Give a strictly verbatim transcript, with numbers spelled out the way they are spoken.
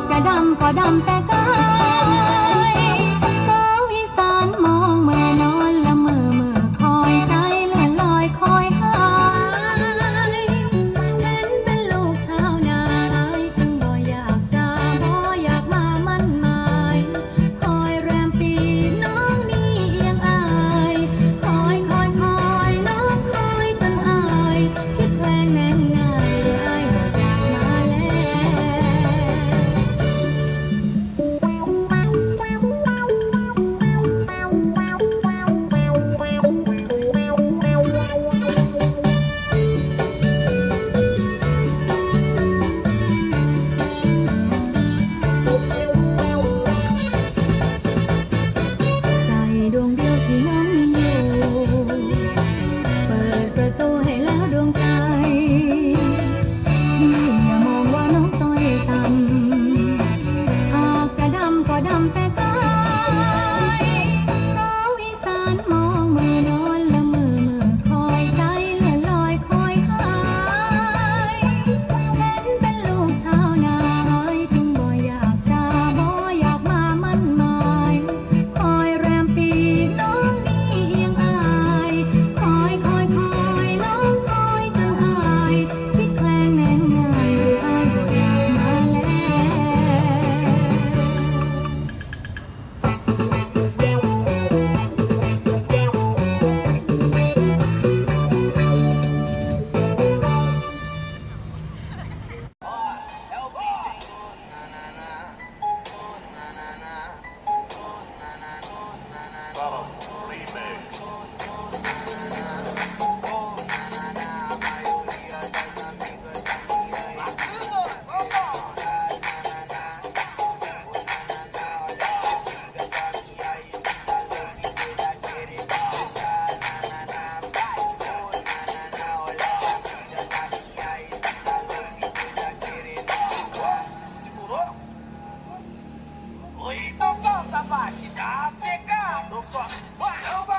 จะดำก็ดำแต่กายสาวอีสานมองเมื่อนอนละเมื่อเมื่อคอยใจเลื่อนลอยคอยหายเห็นเป็นลูกชาวนาจึงบ่อยากจะบ่อยากมามั่นหมายคอยแรมปีน้องนี่เอียงอายคอยคอยคอยน้องคอยจนอายคิดแคลงแนงง่ายอายบ่อยากมาแล้วใจดวงเดียวที่น้องมีอยู่เปิดประตูให้แล้วดวงใจพี่อย่ามองว่าน้องต้อยต่ำหากจะดำก็ดำแต่กายสาวอีสานมองเมื่อนอนละเมื่อเมื่อคอยใจเลื่อนลอยคอยหายเห็นเป็นลูกชาวนาจึงบ่อยากจะบ่อยากมามั่นหมายคอยแรมปีน้องนี่เอียงอายคอยคอยคอยน้องคอยจนอายคิดแคลงแนงง่ายอายบ่อยากมาแล้ว Oi, então solta a batida, secado, só.